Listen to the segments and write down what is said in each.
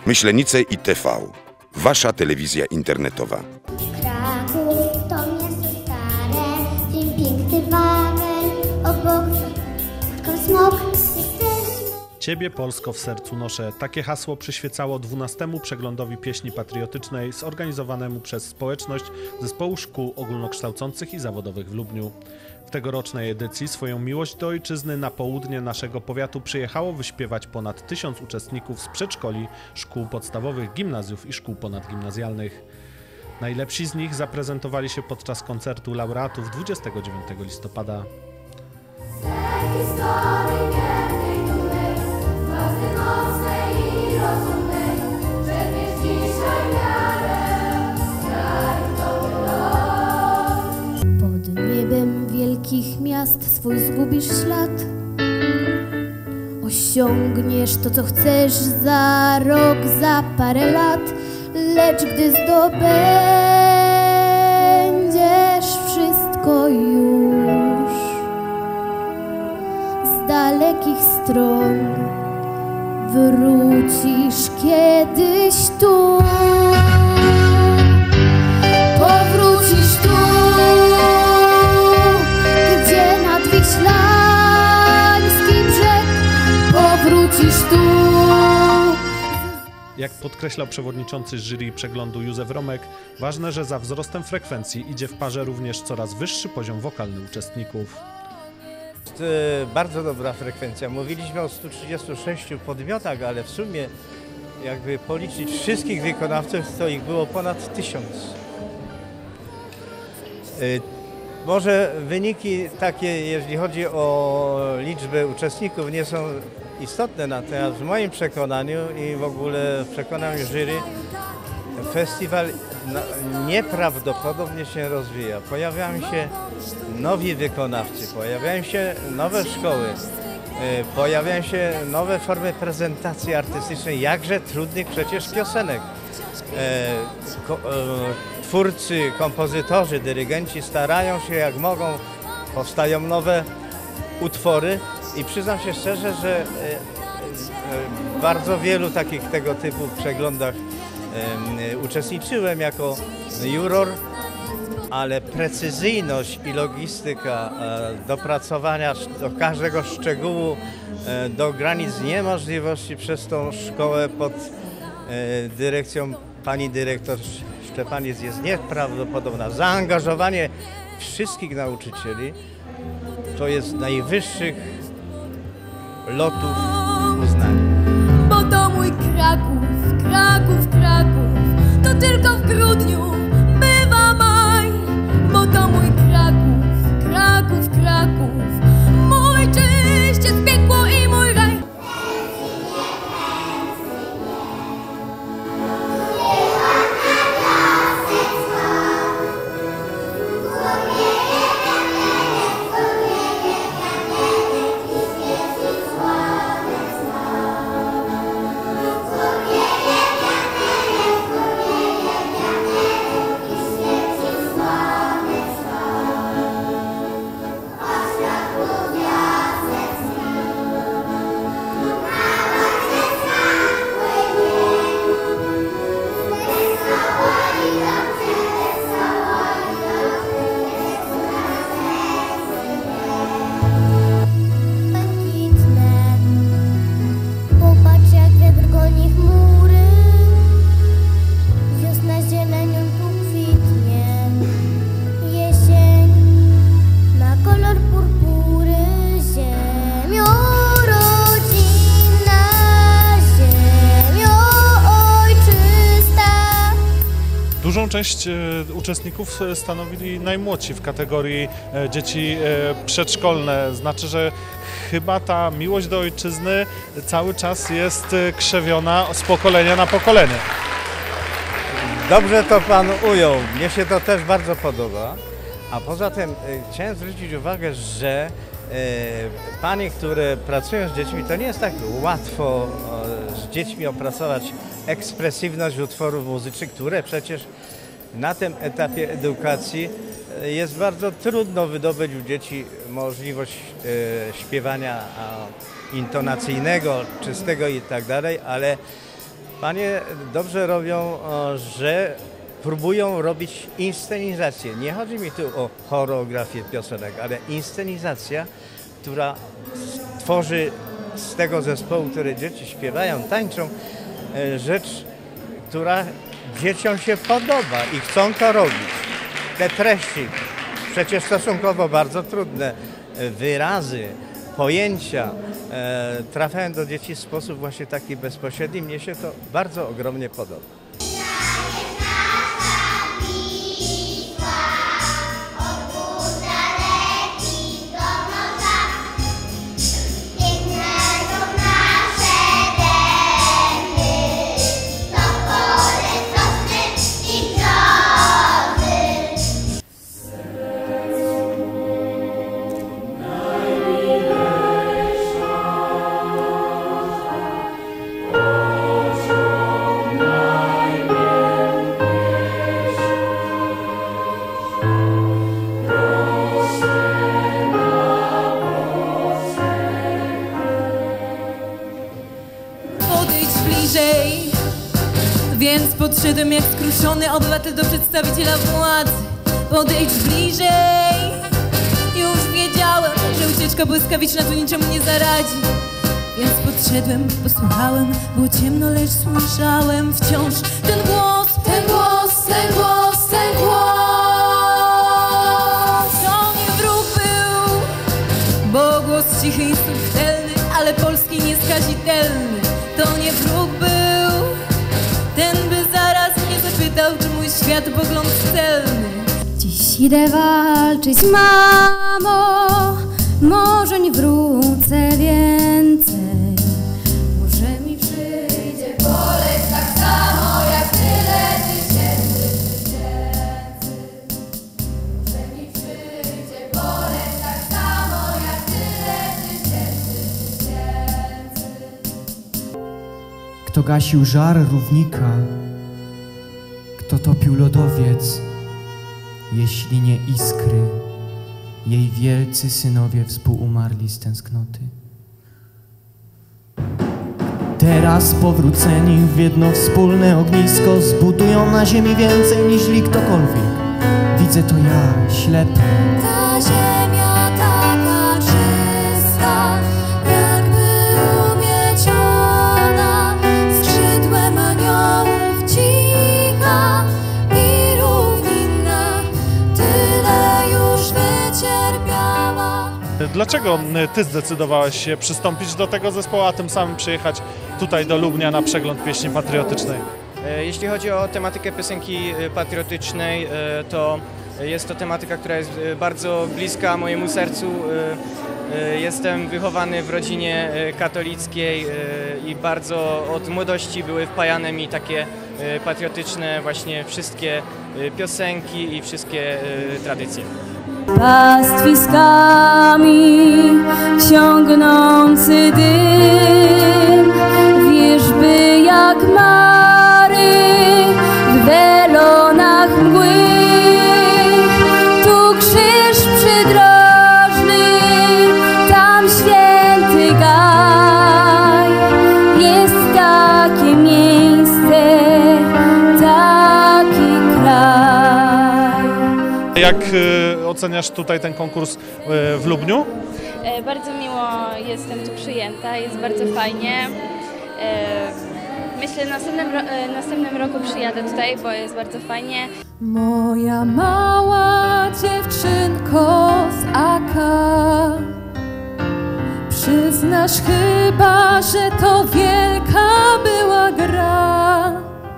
Myślenice i TV. Wasza telewizja internetowa. Kraków to miasto stare, dzień piękny Wawel, obok smok jesteśmy. Ciebie, Polsko, w sercu noszę. Takie hasło przyświecało 12. przeglądowi pieśni patriotycznej zorganizowanemu przez społeczność Zespołu Szkół Ogólnokształcących i Zawodowych w Lubniu. W tegorocznej edycji swoją miłość do ojczyzny na południe naszego powiatu przyjechało wyśpiewać ponad 1000 uczestników z przedszkoli, szkół podstawowych, gimnazjów i szkół ponadgimnazjalnych. Najlepsi z nich zaprezentowali się podczas koncertu laureatów 29 listopada. Pod niebem wielkich miast swój zgubisz ślad. Osiągniesz to, co chcesz za rok, za parę lat. Lecz gdy zdobędziesz wszystko już z dalekich stron, wrócisz kiedyś tu. Powrócisz tu, gdzie nadwiślański brzeg. Powrócisz tu. Jak podkreślał przewodniczący jury przeglądu Józef Romek, ważne, że za wzrostem frekwencji idzie w parze również coraz wyższy poziom wokalny uczestników. Jest bardzo dobra frekwencja. Mówiliśmy o 136 podmiotach, ale w sumie jakby policzyć wszystkich wykonawców, to ich było ponad 1000. Może wyniki takie, jeśli chodzi o liczbę uczestników, nie są istotne, natomiast w moim przekonaniu i w ogóle w przekonaniu jury festiwal nieprawdopodobnie się rozwija. Pojawiają się nowi wykonawcy, pojawiają się nowe szkoły, pojawiają się nowe formy prezentacji artystycznej, jakże trudnych przecież piosenek. Twórcy, kompozytorzy, dyrygenci starają się jak mogą, powstają nowe utwory i przyznam się szczerze, że w bardzo wielu takich tego typu przeglądach uczestniczyłem jako juror, ale precyzyjność i logistyka dopracowania do każdego szczegółu do granic niemożliwości przez tą szkołę pod dyrekcją pani dyrektor Szczepaniec jest nieprawdopodobna. Zaangażowanie wszystkich nauczycieli to jest najwyższych lotów uznania. Bo to mój Kraków, Kraków, Kraków, to tylko w grudniu bywa maj. Bo to mój Kraków, Kraków, Kraków, mój czyściec, piekło i mój raj. Dużą część uczestników stanowili najmłodsi w kategorii dzieci przedszkolne. Znaczy, że chyba ta miłość do ojczyzny cały czas jest krzewiona z pokolenia na pokolenie. Dobrze to pan ujął. Mnie się to też bardzo podoba. A poza tym chciałem zwrócić uwagę, że panie, które pracują z dziećmi, to nie jest tak łatwo z dziećmi opracować ekspresywność utworów muzycznych, które przecież na tym etapie edukacji jest bardzo trudno wydobyć u dzieci możliwość śpiewania intonacyjnego, czystego i tak dalej, ale Panie dobrze robią, że próbują robić inscenizację. Nie chodzi mi tu o choreografię piosenek, ale inscenizacja, która tworzy z tego zespołu, które dzieci śpiewają, tańczą, rzecz, która dzieciom się podoba i chcą to robić. Te treści, przecież stosunkowo bardzo trudne, wyrazy, pojęcia trafiają do dzieci w sposób właśnie taki bezpośredni. Mnie się to bardzo ogromnie podoba. Więc podszedłem jak skruszony obywatel do przedstawiciela władzy. Podejdź bliżej. Już wiedziałem, że ucieczka błyskawiczna tu niczemu nie zaradzi. Więc podszedłem, posłuchałem, było ciemno, lecz słyszałem wciąż ten głos, ten głos, ten głos, ten głos. To nie wróg był, bo głos cichy i subtelny, ale polski nieskazitelny. To nie wróg był, ten by zaraz mnie zapytał, czy mój światopogląd celny. Dziś idę walczyć, mamo, może nie wrócę więcej. Może mi przyjdzie boleć tak samo jak tyle tysięcy. Może mi przyjdzie boleć tak samo jak tyle tysięcy. Kto gasił żar równika, kto topił lodowiec, jeśli nie iskry, jej wielcy synowie współumarli z tęsknoty. Teraz powróceni w jedno wspólne ognisko zbudują na ziemi więcej niż ktokolwiek. Widzę to ja, ślepy. Ta ziemia taka czysta, jakby umieciona skrzydłem aniołów, cicha i równinna, tyle już wycierpiała. Dlaczego ty zdecydowałeś się przystąpić do tego zespołu, a tym samym przyjechać tutaj do Lubnia na przegląd pieśni patriotycznej? Jeśli chodzi o tematykę piosenki patriotycznej, to jest to tematyka, która jest bardzo bliska mojemu sercu. Jestem wychowany w rodzinie katolickiej i bardzo od młodości były wpajane mi takie patriotyczne właśnie wszystkie piosenki i wszystkie tradycje. Pastwiskami ciągnący dym, wierzby jak mary w welonach mgły. Tu krzyż przydrożny, tam święty gaj. Jest takie miejsce, taki kraj. Jak oceniasz tutaj ten konkurs w Lubniu? Bardzo miło jestem tu przyjęta, jest bardzo fajnie. Myślę, następnym roku przyjadę tutaj, bo jest bardzo fajnie. Moja mała dziewczynko z AK, przyznasz chyba, że to wielka była gra.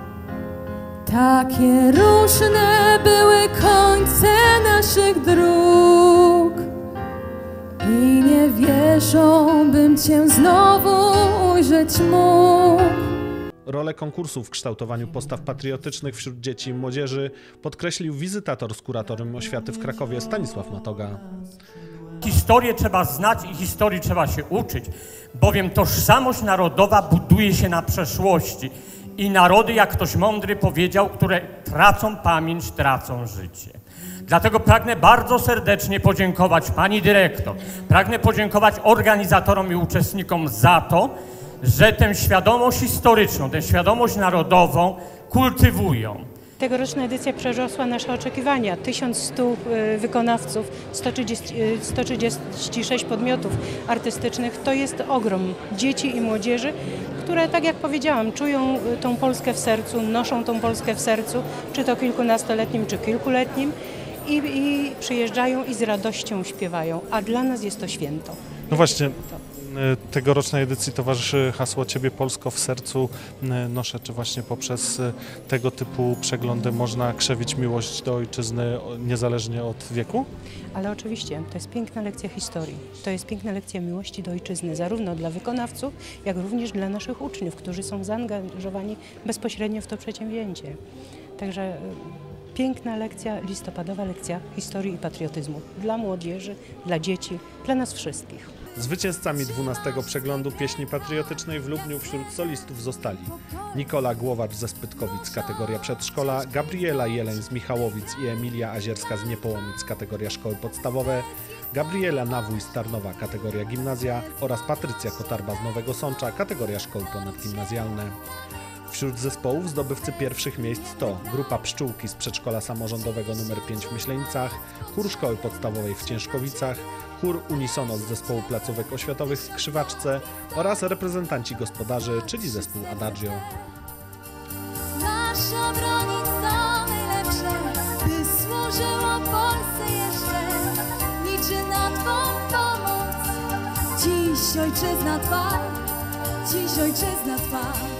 Takie różne były końce naszych dróg i nie wierzą, bym cię znowu ujrzeć mógł. Rolę konkursu w kształtowaniu postaw patriotycznych wśród dzieci i młodzieży podkreślił wizytator z Kuratorium Oświaty w Krakowie Stanisław Matoga. Historię trzeba znać i historii trzeba się uczyć, bowiem tożsamość narodowa buduje się na przeszłości. I narody, jak ktoś mądry powiedział, które tracą pamięć, tracą życie. Dlatego pragnę bardzo serdecznie podziękować pani dyrektor, pragnę podziękować organizatorom i uczestnikom za to, że tę świadomość historyczną, tę świadomość narodową kultywują. Tegoroczna edycja przerosła nasze oczekiwania. 1100 wykonawców, 136 podmiotów artystycznych. To jest ogrom dzieci i młodzieży, które, tak jak powiedziałam, czują tą Polskę w sercu, noszą tą Polskę w sercu, czy to kilkunastoletnim, czy kilkuletnim i przyjeżdżają i z radością śpiewają, a dla nas jest to święto. No właśnie. Tegorocznej edycji towarzyszy hasło Ciebie Polsko w sercu noszę. Czy właśnie poprzez tego typu przeglądy można krzewić miłość do ojczyzny niezależnie od wieku? Ale oczywiście, to jest piękna lekcja historii. To jest piękna lekcja miłości do ojczyzny, zarówno dla wykonawców, jak również dla naszych uczniów, którzy są zaangażowani bezpośrednio w to przedsięwzięcie. Także piękna lekcja, listopadowa lekcja historii i patriotyzmu dla młodzieży, dla dzieci, dla nas wszystkich. Zwycięzcami 12 przeglądu pieśni patriotycznej w Lubniu wśród solistów zostali Nikola Głowacz ze Spytkowic, kategoria przedszkola, Gabriela Jeleń z Michałowic i Emilia Azierska z Niepołomic, kategoria szkoły podstawowe, Gabriela Nawój z Tarnowa, kategoria gimnazja oraz Patrycja Kotarba z Nowego Sącza, kategoria szkoły ponadgimnazjalne. Wśród zespołów zdobywcy pierwszych miejsc to grupa Pszczółki z przedszkola samorządowego nr 5 w Myślenicach, chór szkoły podstawowej w Ciężkowicach, chór Unisono z zespołu placówek oświatowych w Krzywaczce oraz reprezentanci gospodarzy, czyli zespół Adagio. Nasza broń jest najlepsze, by służyło Polsce jeszcze. Liczy na Twą pomoc. Dziś ojczyzna trwa, dziś ojczyzna trwa.